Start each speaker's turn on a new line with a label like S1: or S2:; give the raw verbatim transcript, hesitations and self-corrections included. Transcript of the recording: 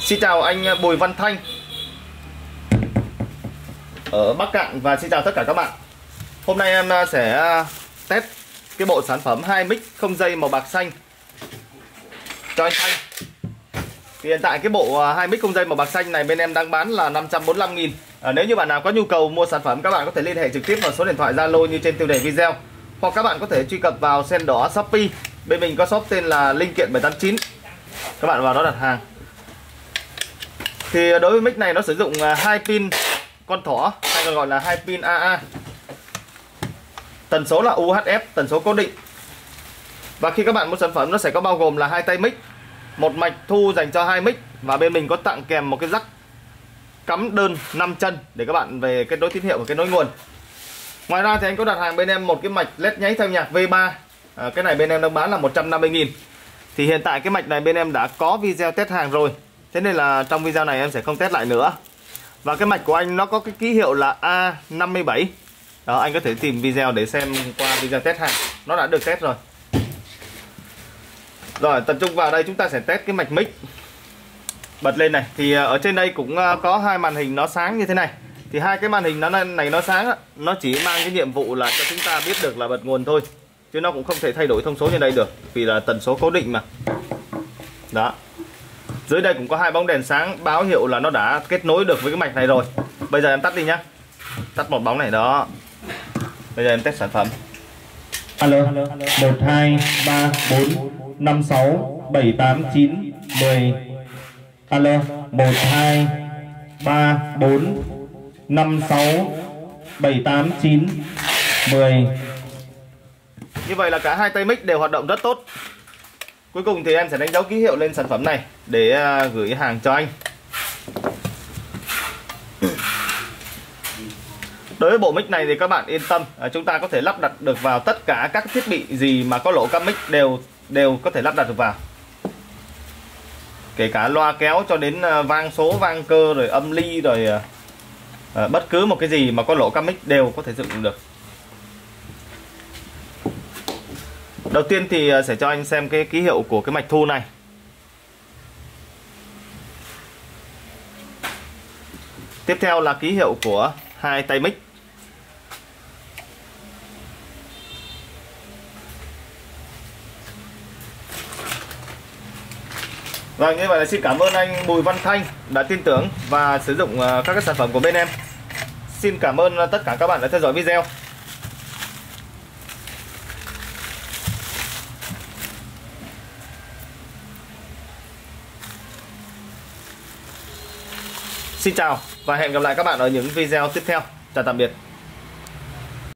S1: Xin chào anh Bùi Văn Thanh ở Bắc Cạn và xin chào tất cả các bạn. Hôm nay em sẽ test cái bộ sản phẩm hai mic không dây màu bạc xanh cho anh Thanh. Thì hiện tại cái bộ hai mic không dây màu bạc xanh này bên em đang bán là năm trăm bốn mươi lăm nghìn. À, nếu như bạn nào có nhu cầu mua sản phẩm, các bạn có thể liên hệ trực tiếp vào số điện thoại Zalo như trên tiêu đề video, hoặc các bạn có thể truy cập vào sen đỏ Shopee. Bên mình có shop tên là Linh Kiện bảy tám chín. Các bạn vào đó đặt hàng. Thì đối với mic này nó sử dụng hai pin con thỏ, hay còn gọi là hai pin a a. Tần số là u hát ép, tần số cố định. Và khi các bạn mua sản phẩm nó sẽ có bao gồm là hai tay mic, một mạch thu dành cho hai mic, và bên mình có tặng kèm một cái jack cắm đơn năm chân để các bạn về kết nối tín hiệu và kết nối nguồn. Ngoài ra thì anh có đặt hàng bên em một cái mạch led nháy theo nhạc vê ba. À, cái này bên em đang bán là một trăm năm mươi nghìn. Thì hiện tại cái mạch này bên em đã có video test hàng rồi, thế nên là trong video này em sẽ không test lại nữa. Và cái mạch của anh nó có cái ký hiệu là A năm mươi bảy. Đó, anh có thể tìm video để xem qua video test hàng, nó đã được test rồi. Rồi, tập trung vào đây chúng ta sẽ test cái mạch mic. Bật lên này, thì ở trên đây cũng có hai màn hình nó sáng như thế này. Thì hai cái màn hình nó này nó sáng, nó chỉ mang cái nhiệm vụ là cho chúng ta biết được là bật nguồn thôi, chứ nó cũng không thể thay đổi thông số như đây được, vì là tần số cố định mà. Đó. Dưới đây cũng có hai bóng đèn sáng báo hiệu là nó đã kết nối được với cái mạch này rồi. Bây giờ em tắt đi nhá. Tắt một bóng này đó. Bây giờ em test sản phẩm.
S2: Alo, một hai ba bốn năm sáu bảy tám chín mười. Alo, một hai ba bốn năm sáu bảy tám chín mười.
S1: Như vậy là cả hai tay mic đều hoạt động rất tốt. Cuối cùng thì em sẽ đánh dấu ký hiệu lên sản phẩm này để gửi hàng cho anh. Đối với bộ mic này thì các bạn yên tâm, chúng ta có thể lắp đặt được vào tất cả các thiết bị gì mà có lỗ cắm mic đều đều có thể lắp đặt được vào. Kể cả loa kéo cho đến vang số, vang cơ, rồi âm ly, rồi à, bất cứ một cái gì mà có lỗ cắm mic đều có thể sử dụng được. Đầu tiên thì sẽ cho anh xem cái ký hiệu của cái mạch thu này. Tiếp theo là ký hiệu của hai tay mic. Và như vậy là xin cảm ơn anh Bùi Văn Thanh đã tin tưởng và sử dụng các cái sản phẩm của bên em. Xin cảm ơn tất cả các bạn đã theo dõi video. Xin chào và hẹn gặp lại các bạn ở những video tiếp theo. Chào tạm biệt.